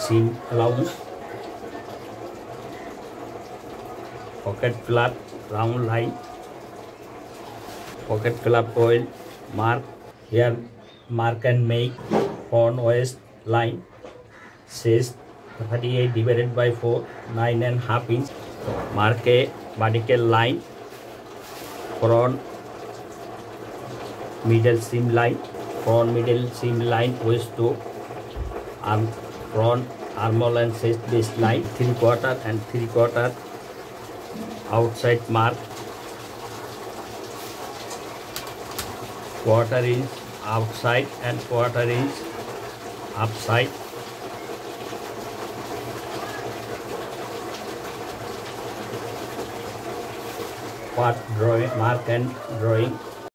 seam allowance, pocket flap round line, pocket flap oil mark. Here mark and make front waist line says 38 divided by 4, 9.5 inch. Mark a vertical line, front middle seam line, front middle seam line waist to arm, front armhole and chest base line, 3/4 and 3/4 outside mark, 1/4 inch outside and 1/4 inch upside. Part drawing, mark and drawing.